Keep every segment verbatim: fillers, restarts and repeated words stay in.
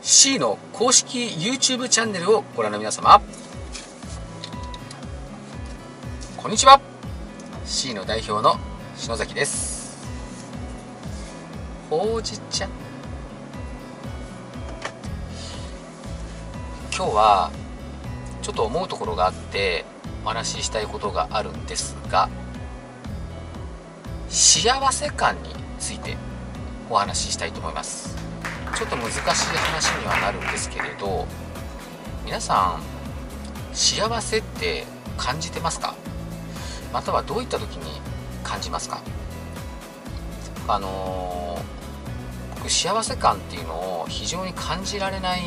C の公式 YouTube チャンネルをご覧の皆様、こんにちは。 C の代表の篠崎です。ほうじ茶、今日はちょっと思うところがあってお話ししたいことがあるんですが、幸せ感についてお話ししたいと思います。ちょっと難しい話にはなるんですけれど、皆さん幸せって感じてますか？またはどういった時に感じますか？あのー、僕幸せ感っていうのを非常に感じられない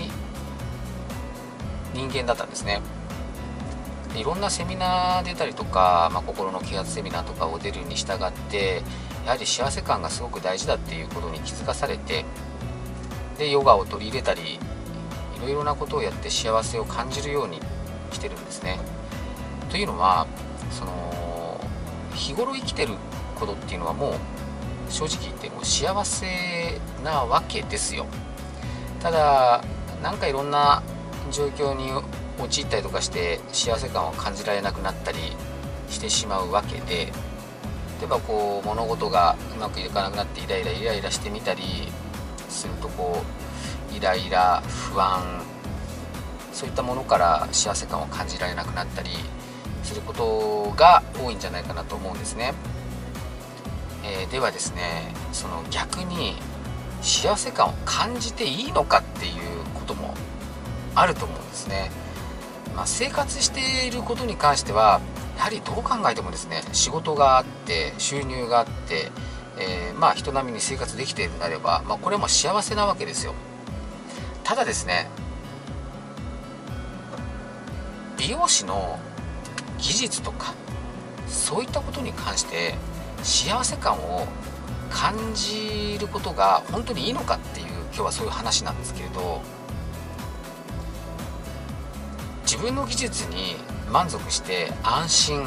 人間だったんですね。いろんなセミナー出たりとか、まあ、心の啓発セミナーとかを出るに従って、やはり幸せ感がすごく大事だっていうことに気づかされて、でヨガを取り入れたり、いろいろなことをやって幸せを感じるようにしてるんですね。というのは、その日頃生きてることっていうのはもう正直言ってもう幸せなわけですよ。ただなんかいろんな状況に陥ったりとかして幸せ感を感じられなくなったりしてしまうわけで、例えばこう物事がうまくいかなくなってイライライライラしてみたりすると、こうイライラ、不安、そういったものから幸せ感を感じられなくなったりすることが多いんじゃないかなと思うんですね。えー、ではですね、その逆に幸せ感を感じていいのかっていうこともあると思うんですね。まあ、生活していることに関してはやはりどう考えてもですね、仕事があって収入があって、えー、まあ人並みに生活できているのであれば、まあ、これも幸せなわけですよ。ただですね、美容師の技術とかそういったことに関して幸せ感を感じることが本当にいいのかっていう、今日はそういう話なんですけれど、自分の技術に満足して安心、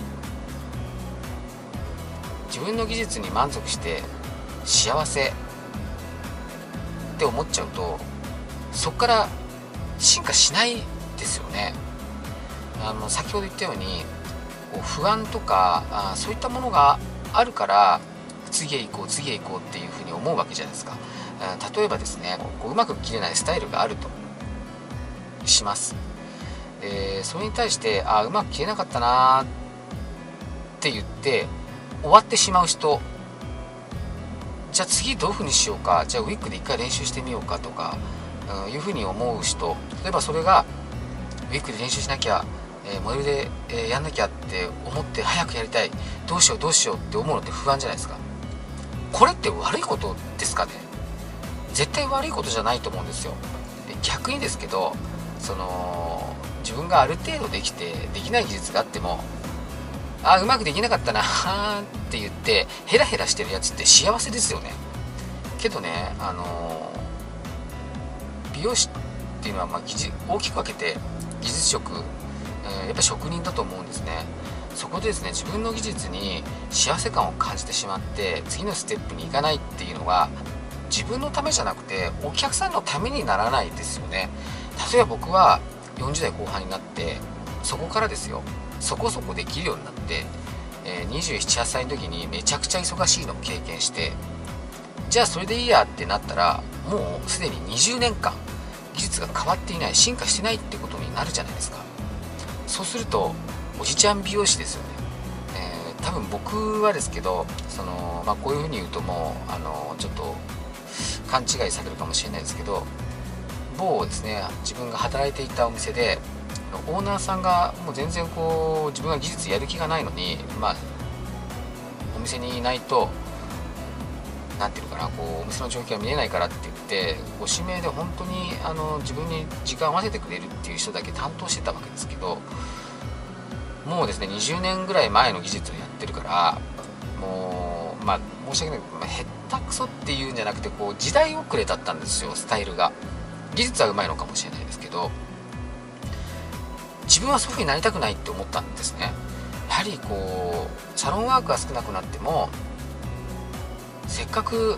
自分の技術に満足して幸せって思っちゃうと、そこから進化しないですよね。あの先ほど言ったようにこう不安とかあそういったものがあるから次へ行こう次へ行こうっていうふうに思うわけじゃないですか。例えばですね、こううまく切れないスタイルがあるとします。でそれに対してあうまく切れなかったなって言って終わってしまう人、じゃあ次どういうふうにしようか、じゃあウィッグで一回練習してみようかとか、うん、いうふうに思う人、例えばそれがウィッグで練習しなきゃ、えー、モデルで、えー、やんなきゃって思って早くやりたい、どうしようどうしようって思うのって不安じゃないですか。これって悪いことですかね？絶対悪いことじゃないと思うんですよ。で逆にですけど、その自分がある程度できてできない技術があっても、あうまくできなかったなって言ってヘラヘラしてるやつって幸せですよね。けどね、あの美容師っていうのはまあ技術大きく分けて技術職、えー、やっぱ職人だと思うんですね。そこでですね、自分の技術に幸せ感を感じてしまって次のステップに行かないっていうのは自分のためじゃなくてお客さんのためにならないですよね。例えば僕はよんじゅう代後半になって、そこからですよ、そこそこできるようになって、えー、にじゅうなな、はっさいの時にめちゃくちゃ忙しいのを経験して、じゃあそれでいいやってなったら、もうすでににじゅうねんかん技術が変わっていない、進化してないってことになるじゃないですか。そうするとおじちゃん美容師ですよね。えー、多分僕はですけど、その、まあ、こういうふうに言うともうあのちょっと勘違いされるかもしれないですけど、某ですね、自分が働いていたお店でオーナーさんがもう全然こう自分が技術やる気がないのに、まあお店にいないとなんていうのかな、こうお店の状況が見えないからって言ってご指名で本当にあの自分に時間を合わせてくれるっていう人だけ担当してたわけですけど、もうですねにじゅうねんぐらい前の技術をやってるから、もうまあ申し訳ない、まあ、下手くそっていうんじゃなくて、こう時代遅れだったんですよ、スタイルが。技術はうまいのかもしれないですけど、自分はそういう風になりたくないって思ったんですね。やはりこうサロンワークが少なくなっても、せっかく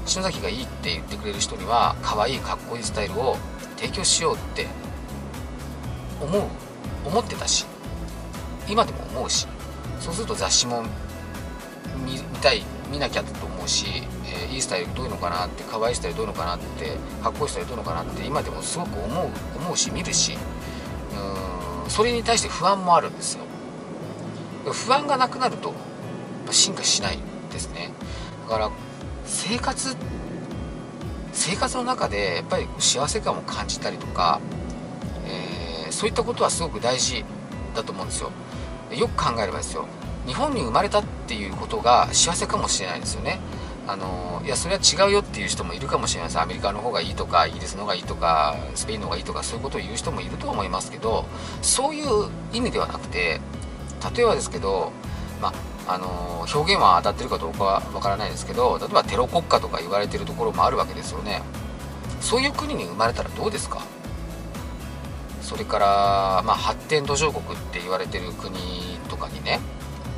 篠崎がいいって言ってくれる人には可愛いかっこいいスタイルを提供しようって思う思ってたし、今でも思うし、そうすると雑誌も 見, 見たい見なきゃと思うし、えー、いいスタイルどういうのかなって、可愛いスタイルどういうのかなって、かっこいいスタイルどういうのかなって今でもすごく思う思うし見るし、うーんそれに対して不安もあるんですよ。不安がなくなると進化しないですね。だから生活生活の中でやっぱり幸せ感を感じたりとか、えー、そういったことはすごく大事だと思うんですよ。よく考えればですよ、日本に生まれたっていうことが幸せかもしれないですよね。あのいやそれは違うよっていう人もいるかもしれないです。アメリカの方がいいとかイギリスの方がいいとかスペインの方がいいとか、そういうことを言う人もいると思いますけど、そういう意味ではなくて、例えばですけど、まああの表現は当たってるかどうかはわからないですけど、例えばテロ国家とか言われてるところもあるわけですよね。そういう国に生まれたらどうですか。それから、まあ、発展途上国って言われてる国とかにね、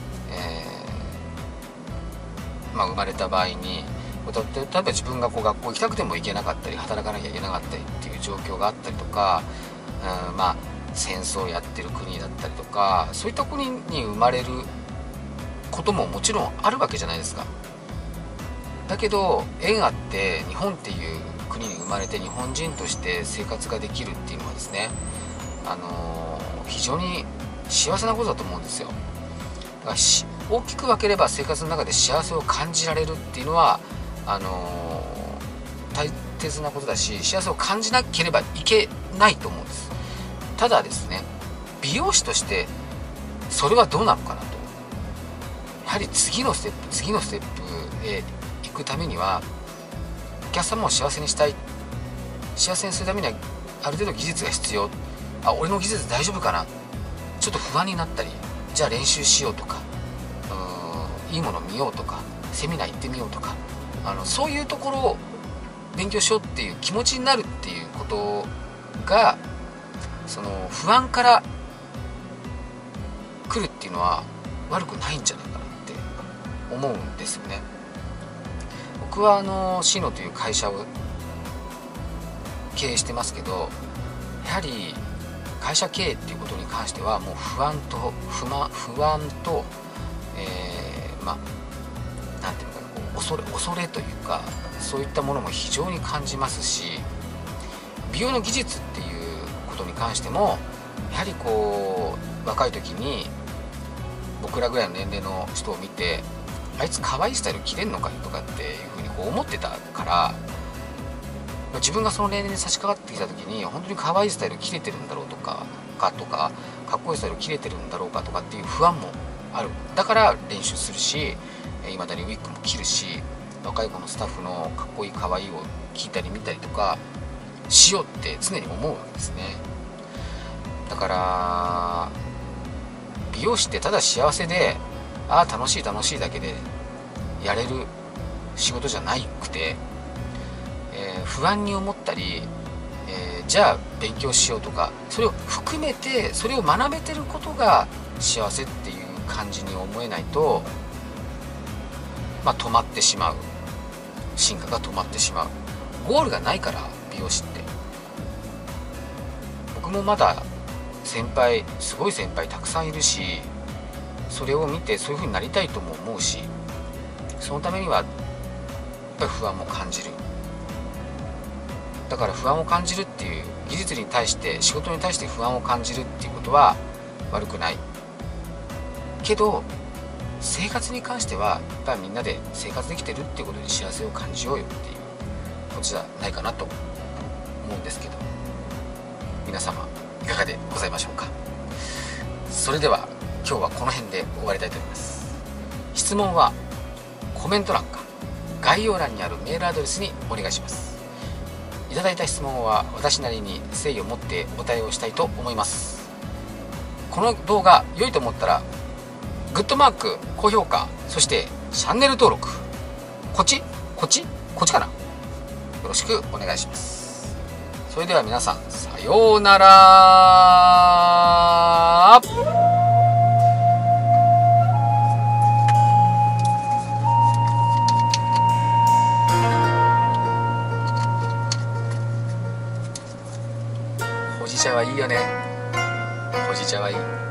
えーまあ、生まれた場合に、例えば自分がこう学校行きたくても行けなかったり、働かなきゃいけなかったりっていう状況があったりとか、うん、まあ戦争をやってる国だったりとか、そういった国に生まれることももちろんあるわけじゃないですか。だけど縁あって日本っていう国に生まれて日本人として生活ができるっていうのはですね、あのー、非常に幸せなことだと思うんですよ。だからし大きく分ければ生活の中で幸せを感じられるっていうのはあのー、大切なことだし、幸せを感じなければいけないと思うんです。ただですね、美容師としてそれはどうなのかなと。やはり次のステップ次のステップへ行くためには、お客様を幸せにしたい、幸せにするためにはある程度技術が必要。あ、俺の技術大丈夫かな、ちょっと不安になったり、じゃあ練習しようとか、うーんいいもの見ようとか、セミナー行ってみようとか、あのそういうところを勉強しようっていう気持ちになるっていうことが、その不安から来るっていうのは悪くないんじゃないかなって思うんですよね。僕はあのシーノという会社を経営してますけど、やはり会社経営っていうことに関してはもう不安と不満不安と、えー、まあなんていうのかな、こう恐れ恐れというか、そういったものも非常に感じますし、美容の技術っていうことに関してもやはりこう若い時に僕らぐらいの年齢の人を見て、あいつ可愛いスタイル着れんのかよとかっていうふうにこう思ってたから、自分がその年齢に差し掛かってきた時に本当に可愛いスタイル着れてるんだろうとかかとかかっこいいスタイル着れてるんだろうかとかっていう不安もある。だから練習するし、いまだにウィッグも着るし、若い子のスタッフのかっこいい可愛いを聞いたり見たりとかしようって常に思うわけですね。だから美容師ってただ幸せで、ああ楽しい楽しいだけでやれる仕事じゃなくて、えー、不安に思ったり、えー、じゃあ勉強しようとか、それを含めてそれを学べてることが幸せっていう感じに思えないと、まあ、止まってしまう、進化が止まってしまう。ゴールがないから美容師って。僕もまだ先輩すごい先輩たくさんいるし、それを見てそういう風になりたいとも思うし、そのためにはやっぱり不安も感じる。だから不安を感じるっていう、技術に対して仕事に対して不安を感じるっていうことは悪くないけど、生活に関してはやっぱりみんなで生活できてるっていうことで幸せを感じようよっていうことじゃないかなと思うんですけど、皆様いかがでございましょうか。それでは今日はこの辺で終わりたいと思います。質問はコメント欄か概要欄にあるメールアドレスにお願いします。いただいた質問は私なりに誠意を持ってお対応したいと思います。この動画良いと思ったらグッドマーク、高評価、そしてチャンネル登録、こっちこっちこっちかな、よろしくお願いします。それでは皆さんさようなら。 じ茶はいいよね。ほうじ茶はいい。